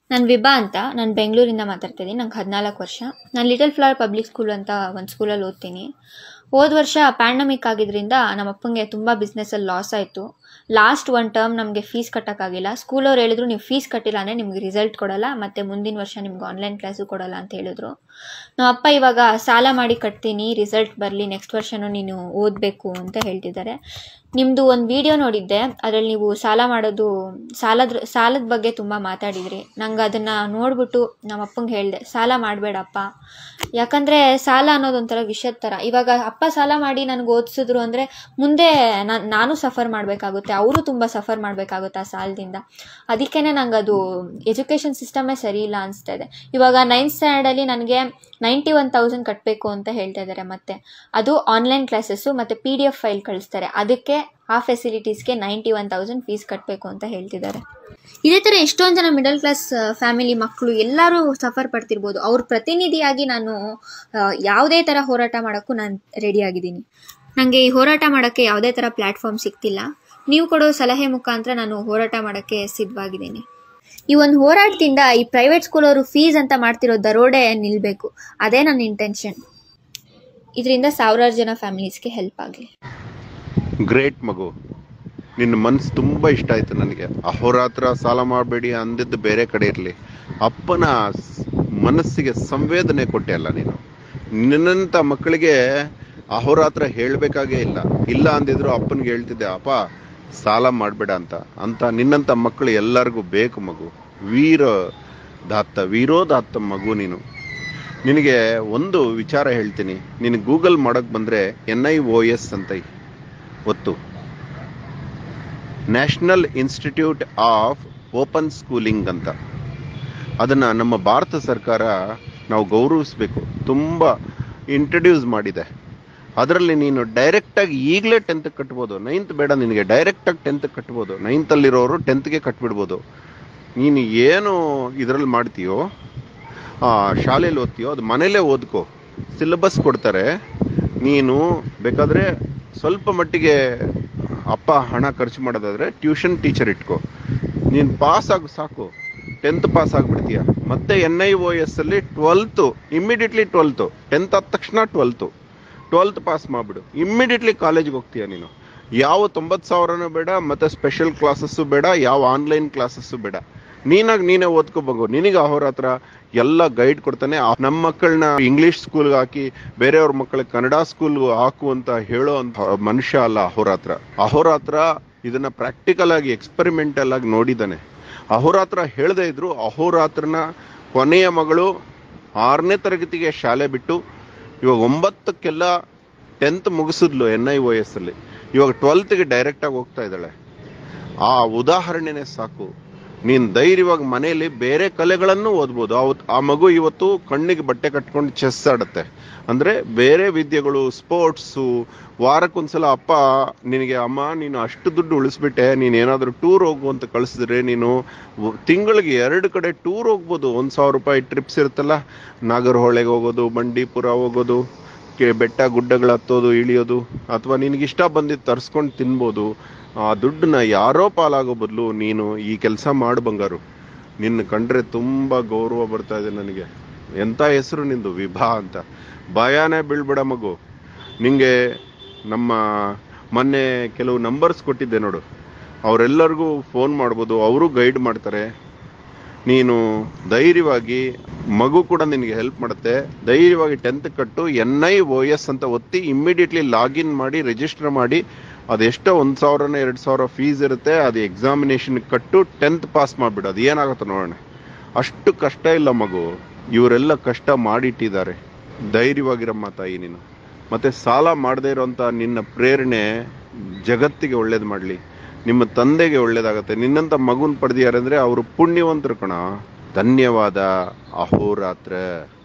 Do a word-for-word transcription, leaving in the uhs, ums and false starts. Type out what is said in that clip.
ನಾನು ವಿಭಾ ಅಂತ. ನಾನು ಬೆಂಗಳೂರಿಂದ ಮಾತಾಡ್ತಾ ಇದ್ದೀನಿ. ನಂಗೆ ಹದಿನಾಲ್ಕು ವರ್ಷ. ನಾನು ಲಿಟಲ್ ಫ್ಲವರ್ ಪಬ್ಲಿಕ್ ಸ್ಕೂಲ್ ಅಂತ ಒಂದು ಸ್ಕೂಲಲ್ಲಿ ಓದ್ತೀನಿ. ಹೋದ ವರ್ಷ ಪ್ಯಾಂಡಮಿಕ್ ಆಗಿದ್ದರಿಂದ ನಮ್ಮ ಅಪ್ಪಂಗೆ ತುಂಬ ಬಿಸ್ನೆಸ್ಸಲ್ಲಿ ಲಾಸ್ ಆಯಿತು. ಲಾಸ್ಟ್ ಒನ್ ಟರ್ಮ್ ನಮಗೆ ಫೀಸ್ ಕಟ್ಟೋಕ್ಕಾಗಿಲ್ಲ. ಸ್ಕೂಲವ್ರು ಹೇಳಿದ್ರು, ನೀವು ಫೀಸ್ ಕಟ್ಟಿಲ್ಲ ಅಂದರೆ ನಿಮ್ಗೆ ರಿಸಲ್ಟ್ ಕೊಡಲ್ಲ, ಮತ್ತು ಮುಂದಿನ ವರ್ಷ ನಿಮ್ಗೆ ಆನ್ಲೈನ್ ಕ್ಲಾಸು ಕೊಡಲ್ಲ ಅಂತ ಹೇಳಿದ್ರು. ನಮ್ಮ ಅಪ್ಪ ಇವಾಗ ಸಾಲ ಮಾಡಿ ಕಟ್ತೀನಿ, ರಿಸಲ್ಟ್ ಬರಲಿ, ನೆಕ್ಸ್ಟ್ ವರ್ಷನೂ ನೀನು ಓದಬೇಕು ಅಂತ ಹೇಳ್ತಿದ್ದಾರೆ. ನಿಮ್ಮದು ಒಂದು ವಿಡಿಯೋ ನೋಡಿದ್ದೆ, ಅದರಲ್ಲಿ ನೀವು ಸಾಲ ಮಾಡೋದು ಸಾಲದ ಸಾಲದ ಬಗ್ಗೆ ತುಂಬ ಮಾತಾಡಿದ್ರಿ. ನಂಗೆ ಅದನ್ನು ನೋಡ್ಬಿಟ್ಟು ನಮ್ಮ ಅಪ್ಪಂಗೆ ಹೇಳಿದೆ, ಸಾಲ ಮಾಡಬೇಡಪ್ಪ, ಯಾಕಂದರೆ ಸಾಲ ಅನ್ನೋದೊಂಥರ ವಿಷದ ಥರ. ಇವಾಗ ಅಪ್ಪ ಸಾಲ ಮಾಡಿ ನನಗೆ ಓದಿಸಿದ್ರು ಅಂದರೆ ಮುಂದೆ ನಾನು ನಾನು ಸಫರ್ ಮಾಡಬೇಕಾಗುತ್ತೆ, ಅವರು ತುಂಬ ಸಫರ್ ಮಾಡಬೇಕಾಗುತ್ತೆ ಆ ಸಾಲದಿಂದ. ಅದಕ್ಕೇ ನಂಗೆ ಅದು ಎಜುಕೇಷನ್ ಸಿಸ್ಟಮೇ ಸರಿ ಇಲ್ಲ ಅನಿಸ್ತಾ ಇದೆ. ಇವಾಗ ನೈನ್ತ್ ಸ್ಟ್ಯಾಂಡರ್ಡಲ್ಲಿ ನನಗೆ ನೈಂಟಿ ಒನ್ ತೌಸಂಡ್ ಕಟ್ಟಬೇಕು ಅಂತ ಹೇಳ್ತಾ ಇದ್ದಾರೆ. ಮತ್ತು ಅದು ಆನ್ಲೈನ್ ಕ್ಲಾಸಸ್ಸು ಮತ್ತು ಪಿ ಡಿ ಎಫ್ ಫೈಲ್ ಕಳಿಸ್ತಾರೆ. ಅದಕ್ಕೆ ಆ ಫೆಸಿಲಿಟೀಸ್ಗೆ ನೈಂಟಿ ಒನ್ ತೌಸಂಡ್ ಫೀಸ್ ಕಟ್ಟಬೇಕು ಅಂತ ಹೇಳ್ತಿದ್ದಾರೆ. ಇದೇ ಥರ ಎಷ್ಟೊಂದು ಜನ ಮಿಡಲ್ ಕ್ಲಾಸ್ ಫ್ಯಾಮಿಲಿ ಮಕ್ಕಳು ಎಲ್ಲರೂ ಸಫರ್ ಪಡ್ತಿರ್ಬೋದು. ಅವ್ರ ಪ್ರತಿನಿಧಿಯಾಗಿ ನಾನು ಯಾವುದೇ ಥರ ಹೋರಾಟ ಮಾಡೋಕ್ಕೂ ನಾನು ರೆಡಿಯಾಗಿದ್ದೀನಿ. ನನಗೆ ಈ ಹೋರಾಟ ಮಾಡೋಕ್ಕೆ ಯಾವುದೇ ಥರ ಪ್ಲ್ಯಾಟ್ಫಾರ್ಮ್ ಸಿಗ್ತಿಲ್ಲ. ನೀವು ಕೊಡೋ ಸಲಹೆ ಮುಖಾಂತರ ನಾನು ಹೋರಾಟ ಮಾಡೋಕ್ಕೆ ಸಿದ್ಧವಾಗಿದ್ದೀನಿ. ಈ ಒಂದು ಹೋರಾಟದಿಂದ ಈ ಪ್ರೈವೇಟ್ ಸ್ಕೂಲವರು ಫೀಸ್ ಅಂತ ಮಾಡ್ತಿರೋ ದರೋಡೆ ನಿಲ್ಲಬೇಕು. ಅದೇ ನನ್ನ ಇಂಟೆನ್ಷನ್. ಇದರಿಂದ ಸಾವಿರಾರು ಜನ ಫ್ಯಾಮಿಲೀಸ್ಗೆ ಹೆಲ್ಪ್ ಆಗಲಿ. ಗ್ರೇಟ್ ಮಗು, ನಿನ್ನ ಮನಸ್ಸು ತುಂಬ ಇಷ್ಟ ಆಯಿತು ನನಗೆ. ಅಹೋರಾತ್ರ ಸಾಲ ಮಾಡಬೇಡಿ ಅಂದಿದ್ದು ಬೇರೆ ಕಡೆ ಇರಲಿ, ಅಪ್ಪನ ಮನಸ್ಸಿಗೆ ಸಂವೇದನೆ ಕೊಟ್ಟೆ ಅಲ್ಲ ನೀನು. ನಿನ್ನಂಥ ಮಕ್ಕಳಿಗೆ ಅಹೋರಾತ್ರ ಹೇಳಬೇಕಾಗೇ ಇಲ್ಲ. ಇಲ್ಲ ಅಂದಿದ್ರು ಅಪ್ಪನಿಗೆ ಹೇಳ್ತಿದ್ದೆ, ಅಪ್ಪ ಸಾಲ ಮಾಡಬೇಡ ಅಂತ. ಅಂತ ನಿನ್ನಂಥ ಮಕ್ಕಳು ಎಲ್ಲರಿಗೂ ಬೇಕು ಮಗು. ವೀರ ದಾತ್ತ ವೀರೋದಾತ್ತ ಮಗು ನೀನು. ನಿನಗೆ ಒಂದು ವಿಚಾರ ಹೇಳ್ತೀನಿ. ನೀನು ಗೂಗಲ್ ಮಾಡೋಕ್ಕೆ ಬಂದರೆ ಎನ್ ಐ ಒ ಎಸ್ ಅಂತ ಒತ್ತು, National Institute of Open Schooling ಅಂತ. ಅದನ್ನು ನಮ್ಮ ಭಾರತ ಸರ್ಕಾರ ನಾವು ಗೌರವಿಸಬೇಕು. ತುಂಬ ಇಂಟ್ರಡ್ಯೂಸ್ ಮಾಡಿದೆ. ಅದರಲ್ಲಿ ನೀನು ಡೈರೆಕ್ಟಾಗಿ ಈಗಲೇ ಟೆಂತ್ ಕಟ್ಬೋದು. ನೈನ್ತ್ ಬೇಡ ನಿನಗೆ, ಡೈರೆಕ್ಟಾಗಿ ಟೆಂತ್ ಕಟ್ಬೋದು. ನೈನ್ತಲ್ಲಿರೋರು ಟೆಂತ್ಗೆ ಕಟ್ಬಿಡ್ಬೋದು. ನೀನು ಏನು ಇದರಲ್ಲಿ ಮಾಡ್ತೀಯೋ, ಶಾಲೆಯಲ್ಲಿ ಓದ್ತೀಯೋ, ಅದು ಮನೇಲೇ ಓದ್ಕೋ. ಸಿಲೆಬಸ್ ಕೊಡ್ತಾರೆ. ನೀನು ಬೇಕಾದರೆ ಸ್ವಲ್ಪ ಮಟ್ಟಿಗೆ ಅಪ್ಪ ಹಣ ಖರ್ಚು ಮಾಡೋದಾದರೆ ಟ್ಯೂಷನ್ ಟೀಚರ್ ಇಟ್ಕೋ. ನೀನು ಪಾಸ್ ಆಗು ಸಾಕು, ಟೆಂತ್ ಪಾಸ್ ಆಗಿಬಿಡ್ತೀಯ. ಮತ್ತೆ ಎನ್ ಐ ಒ ಎಸ್ ಅಲ್ಲಿ ಟ್ವೆಲ್ತು ಇಮ್ಮಿಡಿಯೇಟ್ಲಿ ಟ್ವೆಲ್ತು ಟೆಂತ್ ಆದ ತಕ್ಷಣ ಟ್ವೆಲ್ತು ಟ್ವೆಲ್ತ್ ಪಾಸ್ ಮಾಡಿಬಿಡು. ಇಮ್ಮಿಡಿಯೇಟ್ಲಿ ಕಾಲೇಜ್ಗೆ ಹೋಗ್ತೀಯ ನೀನು. ಯಾವ ತೊಂಬತ್ತು ಸಾವಿರನೂ ಬೇಡ, ಮತ್ತು ಸ್ಪೆಷಲ್ ಕ್ಲಾಸಸ್ಸು ಬೇಡ, ಯಾವ ಆನ್ಲೈನ್ ಕ್ಲಾಸಸ್ಸು ಬೇಡ. ನೀನಾಗಿ ನೀನೇ ಓದ್ಕೋಬೇಕು. ನಿನಗೆ ಅಹೋರಾತ್ರ ಎಲ್ಲ ಗೈಡ್ ಕೊಡ್ತಾನೆ. ನಮ್ಮ ಮಕ್ಕಳನ್ನ ಇಂಗ್ಲೀಷ್ ಸ್ಕೂಲ್ಗೆ ಹಾಕಿ ಬೇರೆಯವ್ರ ಮಕ್ಕಳಿಗೆ ಕನ್ನಡ ಸ್ಕೂಲ್ಗೆ ಹಾಕು ಅಂತ ಹೇಳೋ ಅಂತ ಮನುಷ್ಯ ಅಲ್ಲ ಅಹೋರಾತ್ರ. ಅಹೋರಾತ್ರ ಇದನ್ನ ಪ್ರಾಕ್ಟಿಕಲ್ ಆಗಿ ಎಕ್ಸ್ಪೆರಿಮೆಂಟಲ್ ಆಗಿ ನೋಡಿದ್ದಾನೆ. ಅಹೋರಾತ್ರ ಹೇಳದೇ ಇದ್ರು ಅಹೋರಾತ್ರನ ಕೊನೆಯ ಮಗಳು ಆರನೇ ತರಗತಿಗೆ ಶಾಲೆ ಬಿಟ್ಟು ಇವಾಗ ಒಂಬತ್ತಕ್ಕೆಲ್ಲ ಟೆಂತ್ ಮುಗಿಸಿದ್ಲು ಎನ್ ಐ ಒ ಎಸ್ ಅಲ್ಲಿ. ಇವಾಗ ಟ್ವೆಲ್ತ್ಗೆ ಡೈರೆಕ್ಟಾಗಿ ಹೋಗ್ತಾ ಇದ್ದಾಳೆ. ಆ ಉದಾಹರಣೆನೇ ಸಾಕು. ನೀನು ಧೈರ್ಯವಾಗಿ ಮನೆಯಲ್ಲಿ ಬೇರೆ ಕಲೆಗಳನ್ನು ಓದ್ಬೋದು. ಅವತ್ತು ಆ ಮಗು ಇವತ್ತು ಕಣ್ಣಿಗೆ ಬಟ್ಟೆ ಕಟ್ಕೊಂಡು ಚೆಸ್ ಆಡುತ್ತೆ. ಅಂದರೆ ಬೇರೆ ವಿದ್ಯೆಗಳು, ಸ್ಪೋರ್ಟ್ಸು. ವಾರಕ್ಕೊಂದ್ಸಲ ಅಪ್ಪ ನಿನಗೆ, ಅಮ್ಮ ನೀನು ಅಷ್ಟು ದುಡ್ಡು ಉಳಿಸ್ಬಿಟ್ಟೆ, ನೀನು ಏನಾದರೂ ಟೂರ್ ಹೋಗು ಅಂತ ಕಳಿಸಿದ್ರೆ ನೀನು ತಿಂಗಳಿಗೆ ಎರಡು ಕಡೆ ಟೂರ್ ಹೋಗ್ಬೋದು. ಒಂದು ಸಾವಿರ ರೂಪಾಯಿ ಟ್ರಿಪ್ಸ್ ಇರುತ್ತಲ್ಲ, ನಾಗರಹೊಳೆಗೆ ಹೋಗೋದು, ಬಂಡೀಪುರ ಹೋಗೋದು, ಬೆಟ್ಟ ಗುಡ್ಡಗಳು ಹತ್ತೋದು ಇಳಿಯೋದು, ಅಥವಾ ನಿನಗಿಷ್ಟ ಬಂದಿದ್ದು ತರಿಸ್ಕೊಂಡು ತಿನ್ಬೋದು. ಆ ದುಡ್ಡನ್ನ ಯಾರೋ ಪಾಲಾಗೋ ಬದಲು ನೀನು ಈ ಕೆಲಸ ಮಾಡು ಬಂಗಾರು. ನಿನ್ನ ಕಂಡ್ರೆ ತುಂಬ ಗೌರವ ಬರ್ತಾ ಇದೆ ನನಗೆ. ಎಂಥ ಹೆಸರು ನಿಂದು, ವಿಭಾ ಅಂತ. ಭಯನೇ ಬೀಳ್ಬೇಡ ಮಗು. ನಿಂಗೆ ನಮ್ಮ ಮೊನ್ನೆ ಕೆಲವು ನಂಬರ್ಸ್ ಕೊಟ್ಟಿದ್ದೆ ನೋಡು, ಅವರೆಲ್ಲರಿಗೂ ಫೋನ್ ಮಾಡ್ಬೋದು, ಅವರು ಗೈಡ್ ಮಾಡ್ತಾರೆ. ನೀನು ಧೈರ್ಯವಾಗಿ, ಮಗು ಕೂಡ ನಿನಗೆ ಹೆಲ್ಪ್ ಮಾಡುತ್ತೆ. ಧೈರ್ಯವಾಗಿ ಟೆಂತ್ ಕಟ್ಟು, ಎನ್ ಐ ಒ ಎಸ್ ಅಂತ ಒತ್ತಿ ಇಮ್ಮಿಡಿಯೇಟ್ಲಿ ಲಾಗಿನ್ ಮಾಡಿ ರಿಜಿಸ್ಟರ್ ಮಾಡಿ. ಅದೆಷ್ಟೋ ಒಂದು ಸಾವಿರನ ಎರಡು ಸಾವಿರ ಫೀಸ್ ಇರುತ್ತೆ. ಅದು ಎಕ್ಸಾಮಿನೇಷನ್ ಕಟ್ಟು ಟೆಂತ್ ಪಾಸ್ ಮಾಡಿಬಿಡು. ಅದು ಏನಾಗುತ್ತೆ ನೋಡೋಣ. ಅಷ್ಟು ಕಷ್ಟ ಇಲ್ಲ ಮಗು. ಇವರೆಲ್ಲ ಕಷ್ಟ ಮಾಡಿಟ್ಟಿದ್ದಾರೆ. ಧೈರ್ಯವಾಗಿರಮ್ಮ ತಾಯಿ ನೀನು. ಮತ್ತು ಸಾಲ ಮಾಡದೇ ಇರೋಂಥ ನಿನ್ನ ಪ್ರೇರಣೆ ಜಗತ್ತಿಗೆ ಒಳ್ಳೇದು ಮಾಡಲಿ, ನಿಮ್ಮ ತಂದೆಗೆ ಒಳ್ಳೇದಾಗತ್ತೆ. ನಿನ್ನಂಥ ಮಗುನ ಪಡೆದಿದ್ದಾರೆ ಅಂದರೆ ಅವರು ಪುಣ್ಯವಂತರು ಕಣ. ಧನ್ಯವಾದ. ಅಹೋರಾತ್ರ.